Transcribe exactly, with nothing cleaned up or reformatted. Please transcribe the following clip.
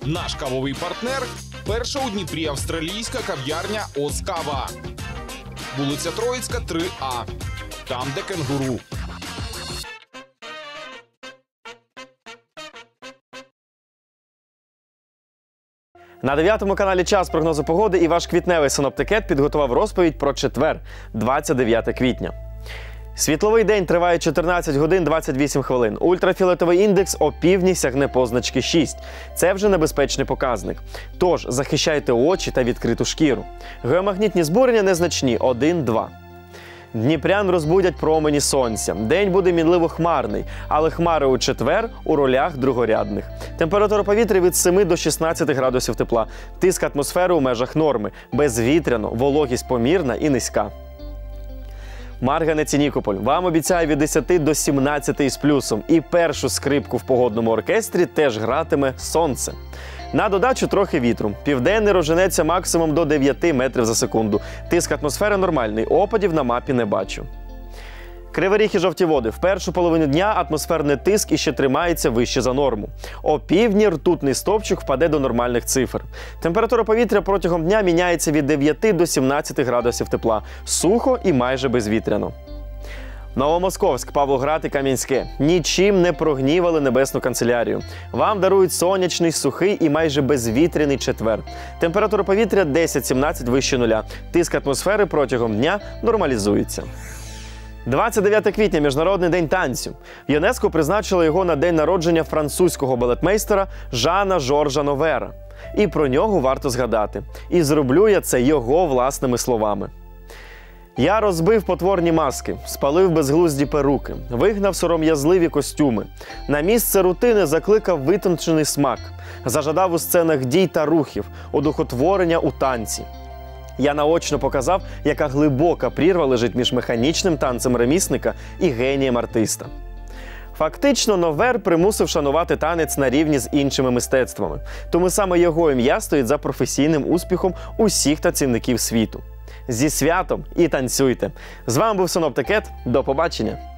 Наш кавовий партнер – перша у Дніпрі австралійська кав'ярня «Оскава». Вулиця Троїцька, три А. Там, де кенгуру. На дев'ятому каналі «Час прогнозу погоди» і ваш квітневий синоптикет підготував розповідь про четвер, двадцять дев'яте квітня. Світловий день триває чотирнадцять годин двадцять вісім хвилин. Ультрафіолетовий індекс о півдні сягне позначки шість. Це вже небезпечний показник. Тож захищайте очі та відкриту шкіру. Геомагнітні збурення незначні – один-два. Дніпрян розбудять промені сонця. День буде мінливо хмарний, але хмари у четвер у ролях другорядних. Температура повітря від семи до шістнадцяти градусів тепла. Тиск атмосфери у межах норми. Безвітряно, вологість помірна і низька. Марганець і Нікополь вам обіцяє від десяти до сімнадцяти із плюсом. І першу скрипку в погодному оркестрі теж гратиме сонце. На додачу трохи вітру. Південний розженеться максимум до дев'яти метрів за секунду. Тиск атмосфери нормальний, опадів на мапі не бачу. Кривий Ріг і Жовті Води. В першу половину дня атмосферний тиск іще тримається вище за норму. О півдні ртутний стовпчик впаде до нормальних цифр. Температура повітря протягом дня міняється від дев'яти до сімнадцяти градусів тепла. Сухо і майже безвітряно. Новомосковськ, Павлоград і Кам'янське. Нічим не прогнівали Небесну канцелярію. Вам дарують сонячний, сухий і майже безвітряний четвер. Температура повітря десять-сімнадцять вище нуля. Тиск атмосфери протягом дня нормалізується. двадцять дев'яте квітня – Міжнародний день танцю. ЮНЕСКО призначило його на день народження французького балетмейстера Жана Жоржа Новера. І про нього варто згадати. І зроблю я це його власними словами. Я розбив потворні маски, спалив безглузді перуки, вигнав сором'язливі костюми. На місце рутини закликав витончений смак, зажадав у сценах дій та рухів, одухотворення у танці. Я наочно показав, яка глибока прірва лежить між механічним танцем ремісника і генієм артиста. Фактично, Новер примусив шанувати танець на рівні з іншими мистецтвами. Тому саме його ім'я стоїть за професійним успіхом усіх танцівників світу. Зі святом і танцюйте! З вами був синоптикет. До побачення!